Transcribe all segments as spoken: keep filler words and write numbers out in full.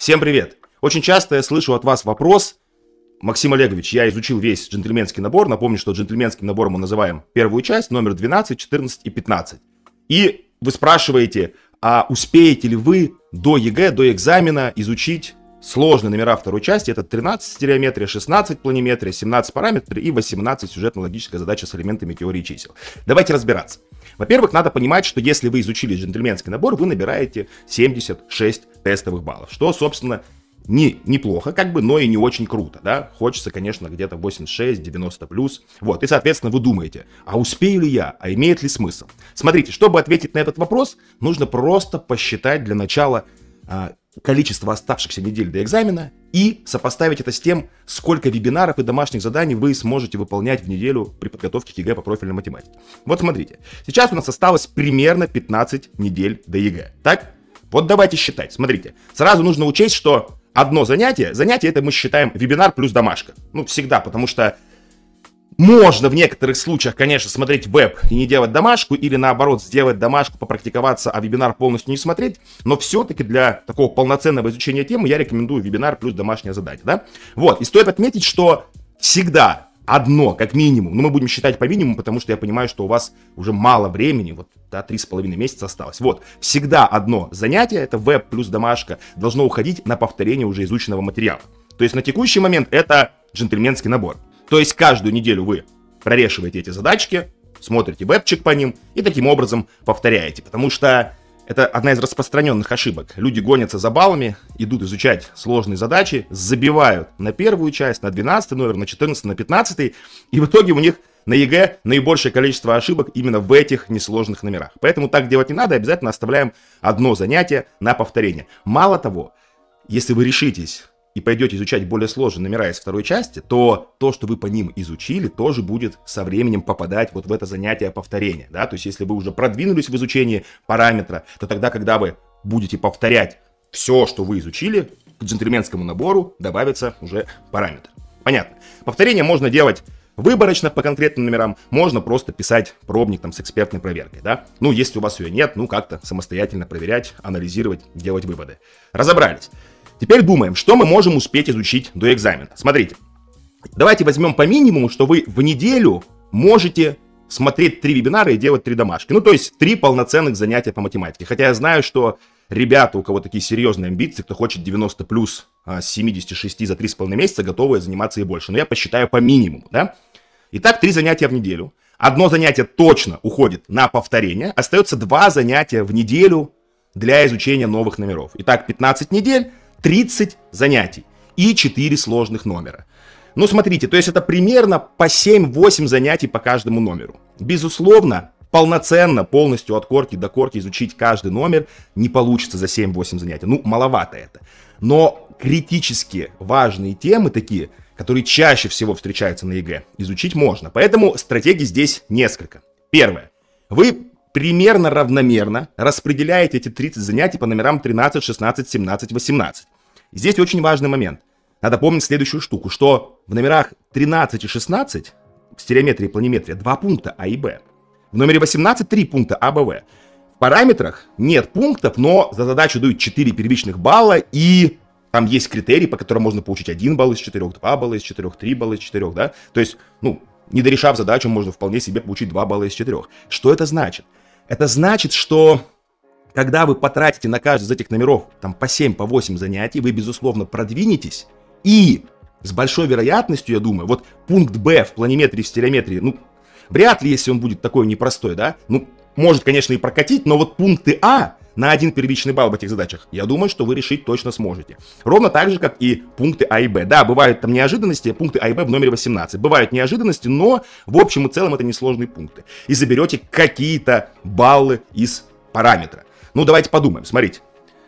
Всем привет! Очень часто я слышу от вас вопрос: Максим Олегович, я изучил весь джентльменский набор. Напомню, что джентльменским набором мы называем первую часть, номер двенадцать, четырнадцать и пятнадцать. И вы спрашиваете, а успеете ли вы до ЕГЭ, до экзамена изучить сложные номера второй части? Это тринадцать стереометрия, шестнадцать планиметрия, семнадцать параметрия и восемнадцать сюжетно-логическая задача с элементами теории чисел. Давайте разбираться. Во-первых, надо понимать, что если вы изучили джентльменский набор, вы набираете семьдесят шесть тестовых баллов, что, собственно, не, неплохо, как бы, но и не очень круто, да, хочется, конечно, где-то восемьдесят шесть, девяносто плюс, вот, и, соответственно, вы думаете, а успею ли я, а имеет ли смысл? Смотрите, чтобы ответить на этот вопрос, нужно просто посчитать для начала а, количество оставшихся недель до экзамена и сопоставить это с тем, сколько вебинаров и домашних заданий вы сможете выполнять в неделю при подготовке к ЕГЭ по профильной математике. Вот смотрите, сейчас у нас осталось примерно пятнадцать недель до ЕГЭ, так? Вот давайте считать, смотрите, сразу нужно учесть, что одно занятие, занятие это мы считаем вебинар плюс домашка. Ну, всегда, потому что можно в некоторых случаях, конечно, смотреть веб и не делать домашку, или наоборот, сделать домашку, попрактиковаться, а вебинар полностью не смотреть, но все-таки для такого полноценного изучения темы я рекомендую вебинар плюс домашнее задание, да? Вот, и стоит отметить, что всегда одно, как минимум, ну, мы будем считать по минимуму, потому что я понимаю, что у вас уже мало времени, вот, да, три с половиной месяца осталось. Вот, всегда одно занятие, это веб плюс домашка, должно уходить на повторение уже изученного материала. То есть на текущий момент это джентльменский набор. То есть каждую неделю вы прорешиваете эти задачки, смотрите вебчик по ним и таким образом повторяете. Потому что это одна из распространенных ошибок. Люди гонятся за баллами, идут изучать сложные задачи, забивают на первую часть, на двенадцатый номер, на четырнадцатый, на пятнадцатый. И в итоге у них на ЕГЭ наибольшее количество ошибок именно в этих несложных номерах. Поэтому так делать не надо, обязательно оставляем одно занятие на повторение. Мало того, если вы решитесь и пойдете изучать более сложные номера из второй части, то то, что вы по ним изучили, тоже будет со временем попадать вот в это занятие повторения, да, то есть если вы уже продвинулись в изучении параметра, то тогда, когда вы будете повторять все, что вы изучили, к джентльменскому набору добавится уже параметр. Понятно. Повторение можно делать выборочно по конкретным номерам, можно просто писать пробник там с экспертной проверкой, да, ну, если у вас ее нет, ну, как-то самостоятельно проверять, анализировать, делать выводы. Разобрались. Теперь думаем, что мы можем успеть изучить до экзамена. Смотрите, давайте возьмем по минимуму, что вы в неделю можете смотреть три вебинара и делать три домашки. Ну, то есть три полноценных занятия по математике. Хотя я знаю, что ребята, у кого такие серьезные амбиции, кто хочет девяносто плюс с семидесяти шести за три с половиной месяца, готовы заниматься и больше. Но я посчитаю по минимуму, да? Итак, три занятия в неделю. Одно занятие точно уходит на повторение. Остается два занятия в неделю для изучения новых номеров. Итак, пятнадцать недель. тридцать занятий и четыре сложных номера. Ну, смотрите, то есть это примерно по семь-восемь занятий по каждому номеру. Безусловно, полноценно, полностью от корки до корки изучить каждый номер не получится за семь-восемь занятий. Ну, маловато это. Но критически важные темы такие, которые чаще всего встречаются на ЕГЭ, изучить можно. Поэтому стратегий здесь несколько. Первое. Вы примерно равномерно распределяете эти тридцать занятий по номерам тринадцать, шестнадцать, семнадцать, восемнадцать. И здесь очень важный момент. Надо помнить следующую штуку, что в номерах тринадцать и шестнадцать, в стереометрии и планиметрии, два пункта А и Б. В номере восемнадцать три пункта А, Б, В. В параметрах нет пунктов, но за задачу дают четыре первичных балла, и там есть критерии, по которым можно получить один балл из четырёх, два балла из четырёх, три балла из четырёх, да? То есть, ну, не дорешав задачу, можно вполне себе получить два балла из четырёх. Что это значит? Это значит, что когда вы потратите на каждый из этих номеров там по семь, по восемь занятий, вы, безусловно, продвинетесь. И с большой вероятностью, я думаю, вот пункт Б в планиметрии, в стереометрии, ну, вряд ли, если он будет такой непростой, да, ну, может, конечно, и прокатить, но вот пункты А на один первичный балл в этих задачах, я думаю, что вы решить точно сможете. Ровно так же, как и пункты А и Б. Да, бывают там неожиданности, пункты А и Б в номере восемнадцать. Бывают неожиданности, но в общем и целом это несложные пункты. И заберете какие-то баллы из параметра. Ну, давайте подумаем. Смотрите.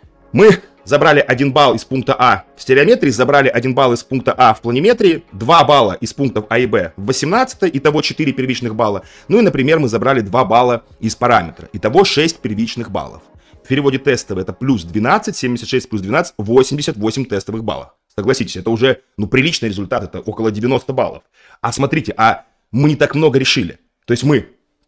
Мы забрали один балл из пункта А в стереометрии, забрали один балл из пункта А в планиметрии, два балла из пунктов А и Б в восемнадцать, итого четыре первичных балла. Ну и, например, мы забрали два балла из параметра, итого шесть первичных баллов. В переводе тестовый это плюс двенадцать, семьдесят шесть плюс двенадцать, восемьдесят восемь тестовых баллов. Согласитесь, это уже, ну, приличный результат, это около девяноста баллов. А смотрите, а мы не так много решили. То есть мы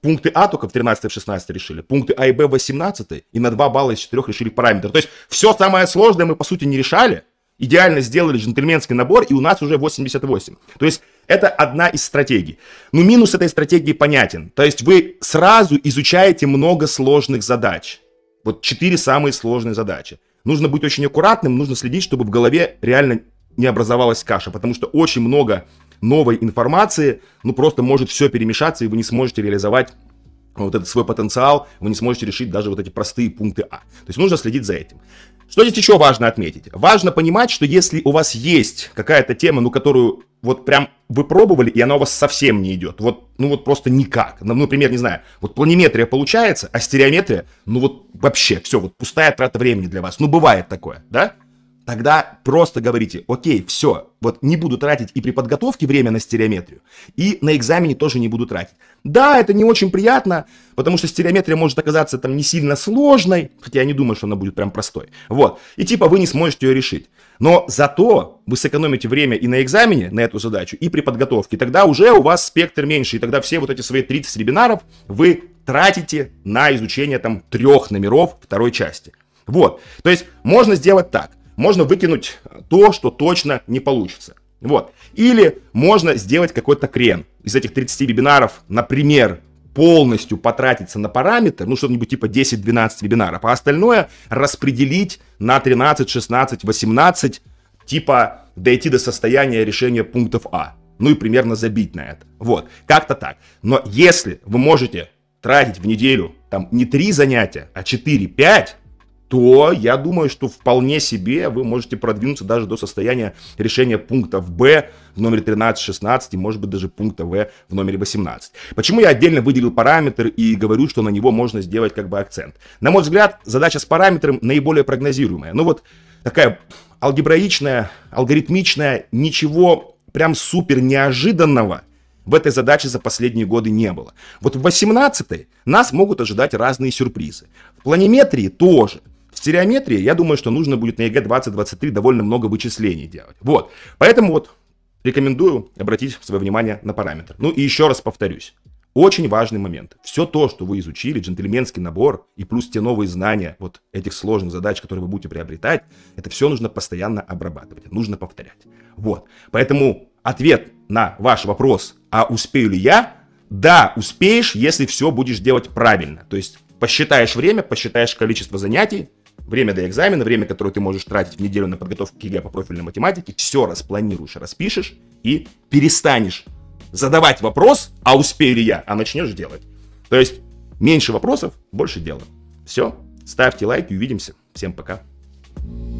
пункты А только в тринадцатой, в шестнадцатой решили, пункты А и Б в восемнадцатой, и на два балла из четырех решили параметр. То есть все самое сложное мы, по сути, не решали, идеально сделали джентльменский набор, и у нас уже восемьдесят восемь. То есть это одна из стратегий. Но минус этой стратегии понятен. То есть вы сразу изучаете много сложных задач. Вот четыре самые сложные задачи. Нужно быть очень аккуратным, нужно следить, чтобы в голове реально не образовалась каша, потому что очень много новой информации, ну просто может все перемешаться, и вы не сможете реализовать вот этот свой потенциал, вы не сможете решить даже вот эти простые пункты А. То есть нужно следить за этим. Что здесь еще важно отметить? Важно понимать, что если у вас есть какая-то тема, ну которую вот прям вы пробовали, и она у вас совсем не идет, вот, ну вот просто никак. Ну, например, не знаю, вот планиметрия получается, а стереометрия, ну вот вообще все, вот пустая трата времени для вас. Ну бывает такое, да? Тогда просто говорите, окей, все, вот не буду тратить и при подготовке время на стереометрию, и на экзамене тоже не буду тратить. Да, это не очень приятно, потому что стереометрия может оказаться там не сильно сложной, хотя я не думаю, что она будет прям простой. Вот, и типа вы не сможете ее решить. Но зато вы сэкономите время и на экзамене, на эту задачу, и при подготовке. Тогда уже у вас спектр меньше, и тогда все вот эти свои тридцать вебинаров вы тратите на изучение там трех номеров второй части. Вот, то есть можно сделать так. Можно выкинуть то, что точно не получится. Вот. Или можно сделать какой-то крен. Из этих тридцати вебинаров, например, полностью потратиться на параметр, ну что-нибудь типа десять-двенадцать вебинаров, а остальное распределить на тринадцать, шестнадцать, восемнадцать, типа дойти до состояния решения пунктов А. Ну и примерно забить на это. Вот. Как-то так. Но если вы можете тратить в неделю там не три занятия, а четыре-пять, то я думаю, что вполне себе вы можете продвинуться даже до состояния решения пункта Б в номере тринадцать, шестнадцать и, может быть, даже пункта В в номере восемнадцать. Почему я отдельно выделил параметр и говорю, что на него можно сделать как бы акцент? На мой взгляд, задача с параметром наиболее прогнозируемая. Ну вот такая алгебраичная, алгоритмичная, ничего прям супер неожиданного в этой задаче за последние годы не было. Вот в восемнадцатой нас могут ожидать разные сюрпризы. В планиметрии тоже. В стереометрии, я думаю, что нужно будет на ЕГЭ двадцать двадцать три довольно много вычислений делать. Вот. Поэтому вот рекомендую обратить свое внимание на параметр. Ну и еще раз повторюсь. Очень важный момент. Все то, что вы изучили, джентльменский набор и плюс те новые знания вот этих сложных задач, которые вы будете приобретать, это все нужно постоянно обрабатывать, нужно повторять. Вот. Поэтому ответ на ваш вопрос, а успею ли я? Да, успеешь, если все будешь делать правильно. То есть посчитаешь время, посчитаешь количество занятий, время до экзамена, время, которое ты можешь тратить в неделю на подготовку к ЕГЭ по профильной математике, все распланируешь, распишешь и перестанешь задавать вопрос, а успею ли я, а начнешь делать. То есть меньше вопросов, больше дела. Все, ставьте лайк и увидимся. Всем пока.